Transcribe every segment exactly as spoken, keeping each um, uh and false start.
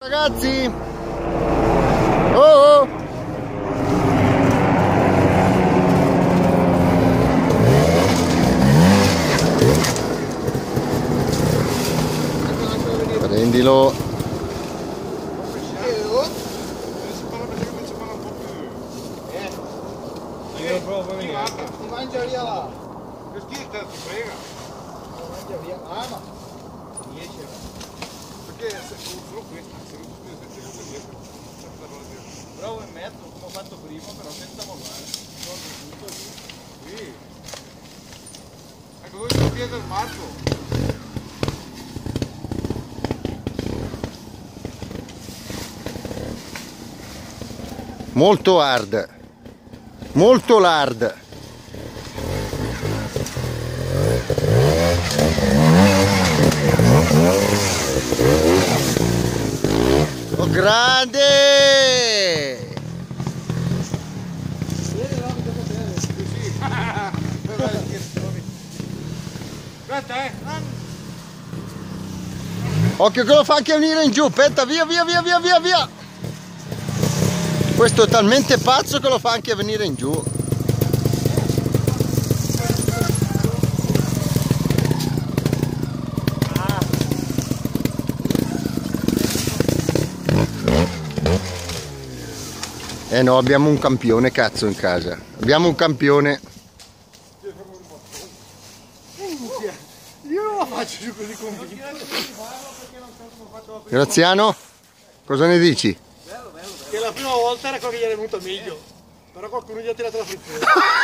Ragazzi, oh, oh. Prendilo. Ti mangia via là. Che schifo, ti frega. Ti mangia via. Ah, ma riesce. Perché solo questo, se non si riesce. Bravo in mezzo, come ho fatto prima, però senza mollare. Tutto lì. Sì. Ecco, dove sta via del Marco? Molto hard, molto hard. Oh, grande! Aspetta, eh! Occhio che lo fa anche venire in giù, aspetta, via, via, via, via, via, via! Questo è talmente pazzo che lo fa anche venire in giù. Eh no, abbiamo un campione cazzo in casa. Abbiamo un campione. Io non la faccio giù così convinto. Graziano, cosa ne dici? Che la prima volta era quello che gli era venuto meglio. Però qualcuno gli ha tirato la frittura.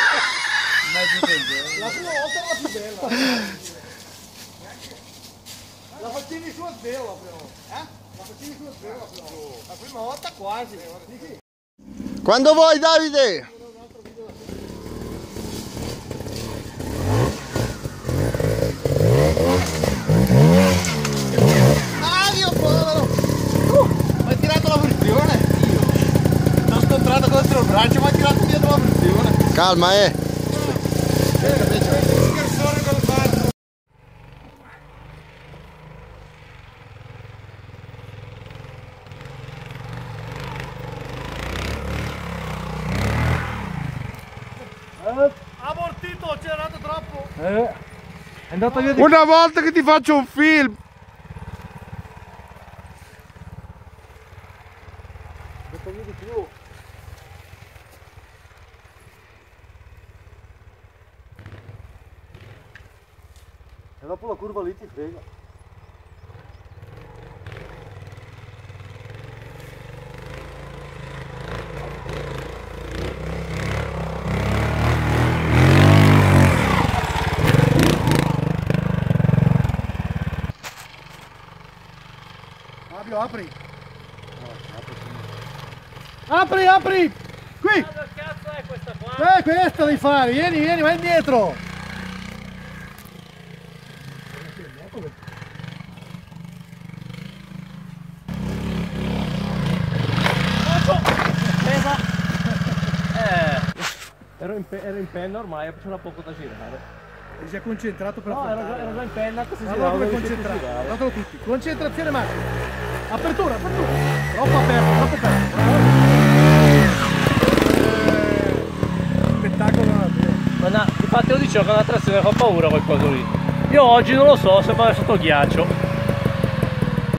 La prima volta era la più bella. La facevi su a zero però. Eh? La facevi su a zero però. La prima volta quasi. Quando vuoi, Davide! Ah, Dio povero! Uh, mi hai tirato la frizione! Io. T'ho scontrato contro il braccio, mi hai tirato dietro la frizione. Calma, eh! Scherzone col bar. Abortito, c'era andato troppo! Eh, è andata via di... Una volta che ti faccio un film! È andata via di più. E dopo la curva lì ti frega. Fabio, apri! Apri, apri! Qui! Ma che cazzo è questa qua? Eh, questa devi fare! Vieni, vieni, vai indietro! Eh, ero in, pe ero in penna ormai, c'era poco da girare. Ti sei concentrato per No, ero, affrontare. ero già in penna, così si Allora come concentrato? Guardatelo tutti. Concentrazione massima. Apertura, apertura. Troppo aperto, troppo aperto. Eh, spettacolo. Ma no, infatti lo dicevo che la trazione fa paura quel coso lì. Io oggi non lo so se vado sotto ghiaccio.